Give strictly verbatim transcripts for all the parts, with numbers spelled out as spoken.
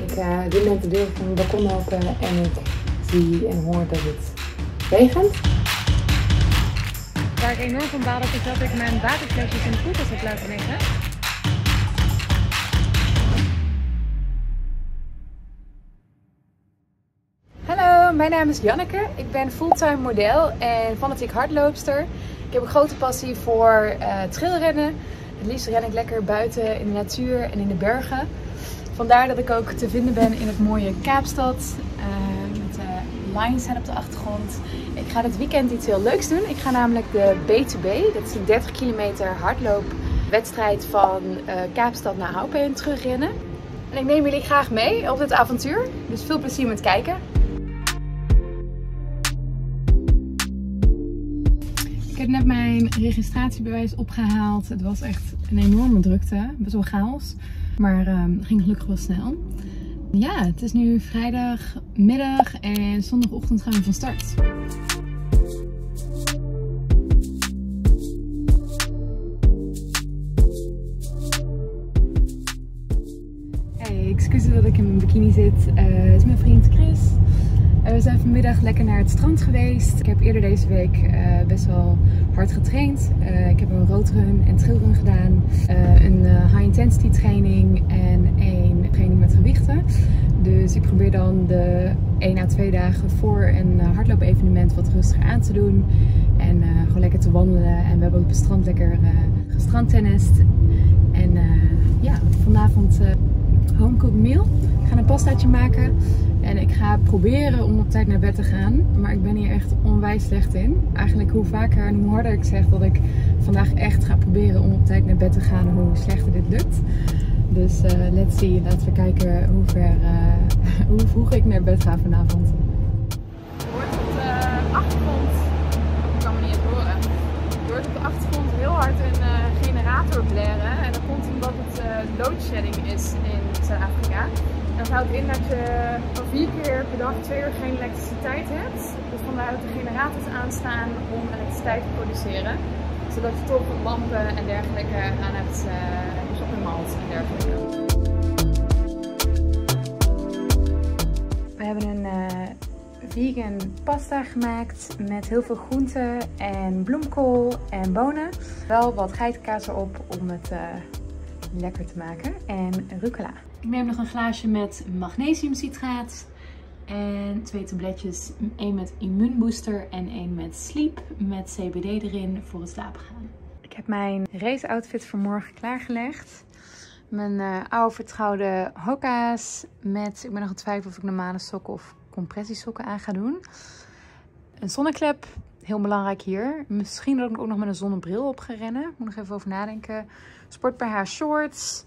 Ik uh, doe net de deur van mijn balkon open en ik zie en hoor dat het regent. Waar ik enorm van baalde is dat ik mijn waterflesjes in de koelkast heb laten liggen. Hallo, mijn naam is Janneke. Ik ben fulltime model en fanatiek hardloopster. Ik heb een grote passie voor uh, trailrennen. Het liefst ren ik lekker buiten in de natuur en in de bergen. Vandaar dat ik ook te vinden ben in het mooie Kaapstad. Uh, met de Lions op de achtergrond. Ik ga dit weekend iets heel leuks doen. Ik ga namelijk de B twee B, dat is een dertig kilometer hardloopwedstrijd van uh, Kaapstad naar Houten terugrennen. En ik neem jullie graag mee op dit avontuur. Dus veel plezier met kijken. Ik heb net mijn registratiebewijs opgehaald. Het was echt een enorme drukte, best wel chaos. Maar uh, het ging gelukkig wel snel. Ja, het is nu vrijdagmiddag en zondagochtend gaan we van start. Hey, excuses dat ik in mijn bikini zit. Uh, het is mijn vriend Chris. Uh, we zijn vanmiddag lekker naar het strand geweest. Ik heb eerder deze week uh, best wel hard getraind. Uh, ik heb een roadrun en trailrun gedaan. Uh, een uh, high intensity training en een training met gewichten. Dus ik probeer dan de één à twee dagen voor een uh, hardloopevenement wat rustiger aan te doen. En uh, gewoon lekker te wandelen. En we hebben op het strand lekker uh, gestrandtennist. En uh, ja, vanavond uh, home cooked meal. Ik ga een pastaatje maken. En ik ga proberen om op tijd naar bed te gaan. Maar ik ben hier echt onwijs slecht in. Eigenlijk hoe vaker en hoe harder ik zeg dat ik vandaag echt ga proberen om op tijd naar bed te gaan, hoe slechter dit lukt. Dus uh, let's see. Laten we kijken hoe ver, uh, hoe vroeg ik naar bed ga vanavond. Je hoort op de achtergrond, ik kan me niet eens horen. Je hoort op de achtergrond heel hard een uh, generator blaren. En dat komt omdat het uh, loadshedding is in Zuid-Afrika. Dat houdt in dat je al vier keer per dag twee uur geen elektriciteit hebt. Dus vandaar dat de generators aanstaan om elektriciteit te produceren. Zodat je toch lampen en dergelijke aan hebt, uh, shoppingmalls en dergelijke. We hebben een uh, vegan pasta gemaakt met heel veel groenten en bloemkool en bonen. Wel wat geitenkaas erop om het uh, lekker te maken en rucola. Ik neem nog een glaasje met magnesiumcitraat en twee tabletjes. één met immuunbooster en één met sleep met C B D erin voor het slapen gaan. Ik heb mijn race outfit voor morgen klaargelegd. Mijn uh, oude vertrouwde Hoka's met, ik ben nog aan het twijfelen of ik normale sokken of compressiesokken aan ga doen. Een zonneklep, heel belangrijk hier. Misschien dat ik ook nog met een zonnebril op ga rennen. Moet nog even over nadenken. Sport bij haar shorts.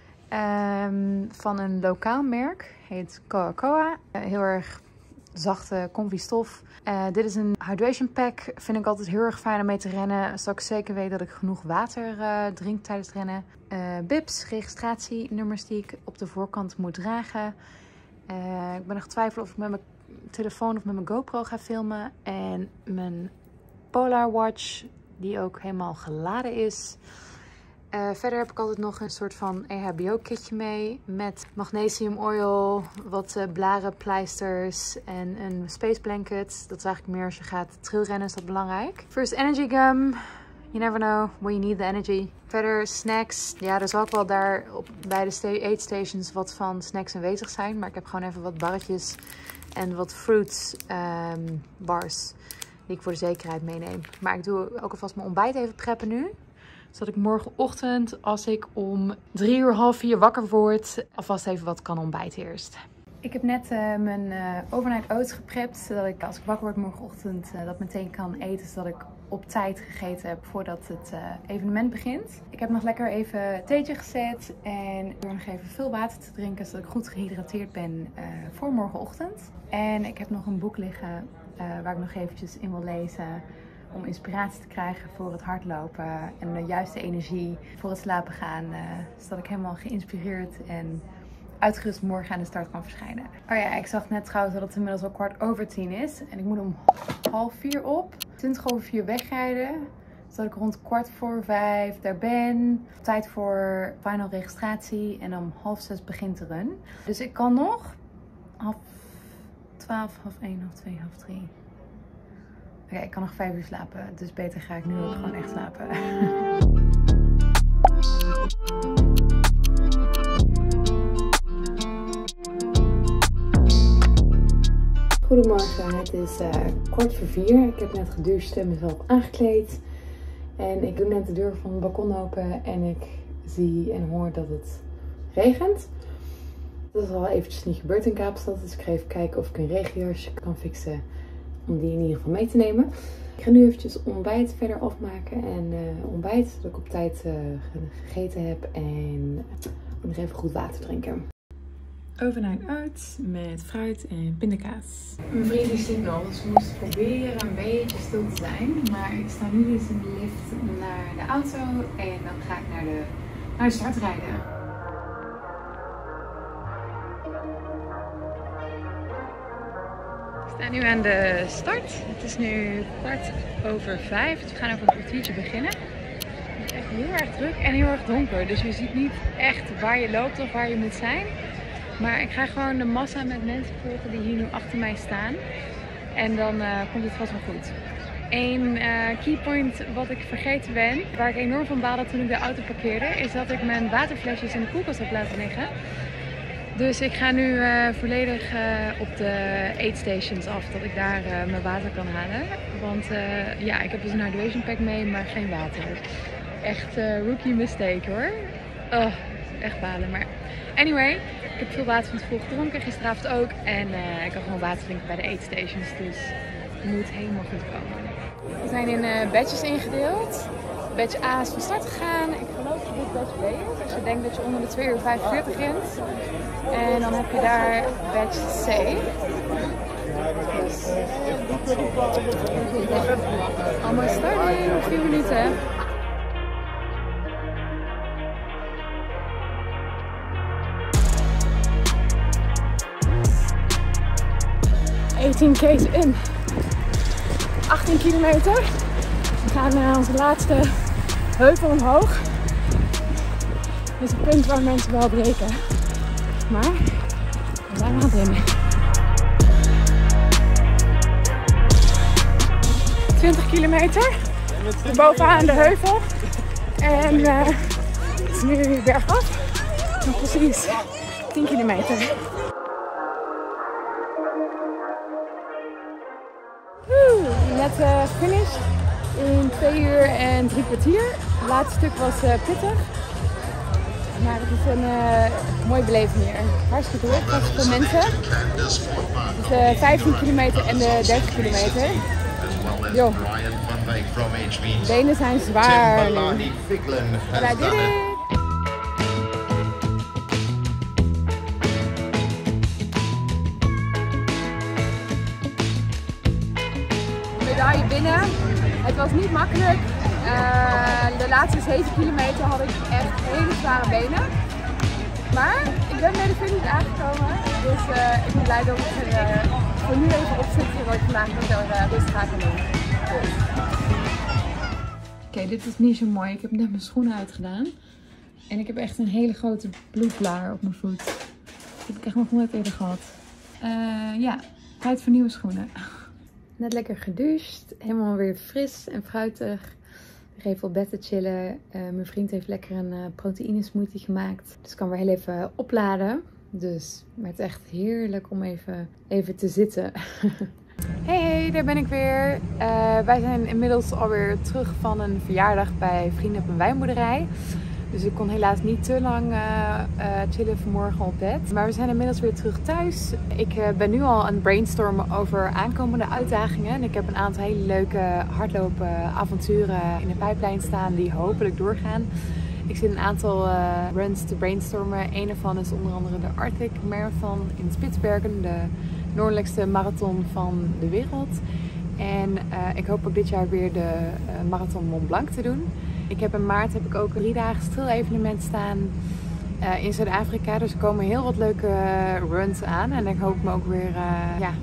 Um, van een lokaal merk, heet Coca-Cola. Uh, heel erg zachte, comfy stof. Uh, dit is een hydration pack. Vind ik altijd heel erg fijn om mee te rennen. Zodat ik zeker weet dat ik genoeg water uh, drink tijdens het rennen. Uh, bibs, registratienummers die ik op de voorkant moet dragen. Uh, ik ben nog getwijfeld of ik met mijn telefoon of met mijn GoPro ga filmen. En mijn Polar Watch, die ook helemaal geladen is. Uh, verder heb ik altijd nog een soort van E H B O-kitje mee met magnesium oil, wat uh, blarenpleisters en een space blanket. Dat is eigenlijk meer als je gaat trailrennen, is dat belangrijk. First energy gum. You never know when you need the energy. Verder snacks. Ja, er zal ook wel daar op, bij de aid stations wat van snacks aanwezig zijn. Maar ik heb gewoon even wat barretjes en wat fruit um, bars die ik voor de zekerheid meeneem. Maar ik doe ook alvast mijn ontbijt even preppen nu. Zodat ik morgenochtend, als ik om drie uur, half vier wakker word, alvast even wat kan ontbijten eerst. Ik heb net uh, mijn uh, overnight oats geprept, zodat ik als ik wakker word morgenochtend uh, dat meteen kan eten. Zodat ik op tijd gegeten heb voordat het uh, evenement begint. Ik heb nog lekker even theetje gezet en ik wil nog even veel water te drinken, zodat ik goed gehydrateerd ben uh, voor morgenochtend. En ik heb nog een boek liggen uh, waar ik nog eventjes in wil lezen. Om inspiratie te krijgen voor het hardlopen en de juiste energie voor het slapen gaan. Uh, zodat ik helemaal geïnspireerd en uitgerust morgen aan de start kan verschijnen. Oh ja, ik zag net trouwens dat het inmiddels al kwart over tien is. En ik moet om half vier op. twintig over vier wegrijden. Zodat ik rond kwart voor vijf daar ben. Tijd voor final registratie. En om half zes begint de run. Dus ik kan nog half twaalf, half één, half twee, half drie. Oké, okay, ik kan nog vijf uur slapen. Dus beter ga ik nu ook gewoon echt slapen. Goedemorgen, het is uh, kwart voor vier. Ik heb net gedoucht en mezelf aangekleed. En ik doe net de deur van het balkon open en ik zie en hoor dat het regent. Dat is al eventjes niet gebeurd in Kaapstad, dus ik ga even kijken of ik een regenjasje kan fixen om die in ieder geval mee te nemen. Ik ga nu eventjes ontbijt verder afmaken en uh, ontbijt, zodat ik op tijd uh, gegeten heb en ook nog even goed water drinken. Overnight oats met fruit en pindakaas. Mijn vriend is sliep nog, dus we moesten proberen een beetje stil te zijn. Maar ik sta nu dus in de lift naar de auto en dan ga ik naar de, naar de start rijden. Ik sta nu aan de start. Het is nu kwart over vijf. Dus we gaan over een kwartiertje beginnen. Het is echt heel erg druk en heel erg donker. Dus je ziet niet echt waar je loopt of waar je moet zijn. Maar ik ga gewoon de massa met mensen volgen die hier nu achter mij staan. En dan uh, komt het vast wel goed. Eén uh, keypoint wat ik vergeten ben, waar ik enorm van baalde toen ik de auto parkeerde, is dat ik mijn waterflesjes in de koelkast heb laten liggen. Dus ik ga nu uh, volledig uh, op de aid stations af, dat ik daar uh, mijn water kan halen. Want uh, ja, ik heb dus een hydration pack mee, maar geen water. Echt uh, rookie mistake hoor. Oh, echt balen, maar anyway. Ik heb veel water van tevoren gedronken, gisteravond ook. En uh, ik kan gewoon water drinken bij de aid stations, dus het moet helemaal goed komen. We zijn in uh, badges ingedeeld. Badge A is van start gegaan. Ik geloof dat dit badge B is. Als je denkt dat je onder de twee uur vijfenveertig rent. En dan heb je daar badge C. Dus allemaal starting, vier minuten. achttien k's in. achttien kilometer. We gaan naar onze laatste heuvel omhoog. Dit is een punt waar mensen wel breken. Maar we zijn aan het in. twintig kilometer. Bovenaan de heuvel. En uh, het is nu bergaf. Nog precies tien kilometer. Net uh, gefinished in twee uur en drie kwartier. Het laatste stuk was uh, pittig. Maar het is een uh, mooie beleving hier. Hartstikke druk, hartstikke veel mensen. Dus de vijftien kilometer en de dertig kilometer. Yo, de benen zijn zwaar nu. But I did it! Medaille binnen. Het was niet makkelijk. Uh, de laatste zeven kilometer had ik echt hele zware benen. Maar ik ben bij de finish aangekomen. Dus uh, ik ben blij dat ik er uh, voor nu even op zit. Zodat ik vandaag nog wel uh, rustig aan kan doen. Dus. Oké, okay, dit is niet zo mooi. Ik heb net mijn schoenen uitgedaan. En ik heb echt een hele grote bloedblaar op mijn voet. Dat heb ik echt nog nooit eerder gehad. Uh, ja, tijd voor nieuwe schoenen. Net lekker gedoucht, helemaal weer fris en fruitig. Ik ga even op bed te chillen. Uh, mijn vriend heeft lekker een uh, proteïne smoothie gemaakt. Dus ik kan weer heel even opladen. Dus maar het is echt heerlijk om even, even te zitten. Hey, hey, daar ben ik weer. Uh, wij zijn inmiddels alweer terug van een verjaardag bij vrienden op een wijnboerderij. Dus ik kon helaas niet te lang uh, uh, chillen vanmorgen op bed. Maar we zijn inmiddels weer terug thuis. Ik uh, ben nu al aan het brainstormen over aankomende uitdagingen. En ik heb een aantal hele leuke hardlopen avonturen in de pijplijn staan die hopelijk doorgaan. Ik zit een aantal uh, runs te brainstormen. Een daarvan is onder andere de Arctic Marathon in Spitsbergen. De noordelijkste marathon van de wereld. En uh, ik hoop ook dit jaar weer de uh, Marathon Mont Blanc te doen. Ik heb in maart heb ik ook een drie dagen stril-evenement staan uh, in Zuid-Afrika. Dus er komen heel wat leuke runs aan. En ik hoop me ook weer uh, ja,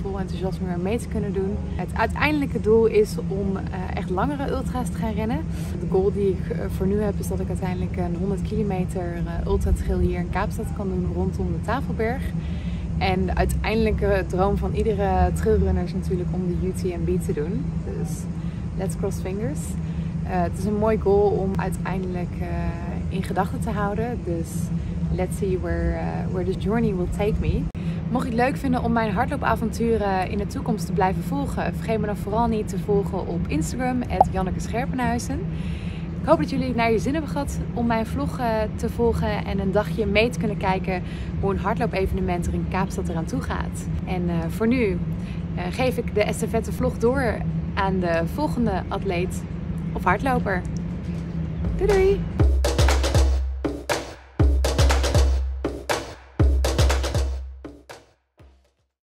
vol enthousiasme weer mee te kunnen doen. Het uiteindelijke doel is om uh, echt langere ultra's te gaan rennen. De goal die ik uh, voor nu heb is dat ik uiteindelijk een honderd kilometer uh, ultratrail hier in Kaapstad kan doen rondom de Tafelberg. En de uiteindelijke droom van iedere trailrunner is natuurlijk om de U T M B te doen. Dus let's cross fingers. Uh, het is een mooi goal om uiteindelijk uh, in gedachten te houden. Dus let's see where, uh, where the journey will take me. Mocht je het leuk vinden om mijn hardloopavonturen in de toekomst te blijven volgen, vergeet me dan vooral niet te volgen op Instagram, at Janneke Scherpenhuizen. Ik hoop dat jullie het naar je zin hebben gehad om mijn vlog te volgen en een dagje mee te kunnen kijken hoe een hardloopevenement er in Kaapstad eraan toe gaat. En uh, voor nu uh, geef ik de estafette vlog door aan de volgende atleet of hardloper. Doei doei!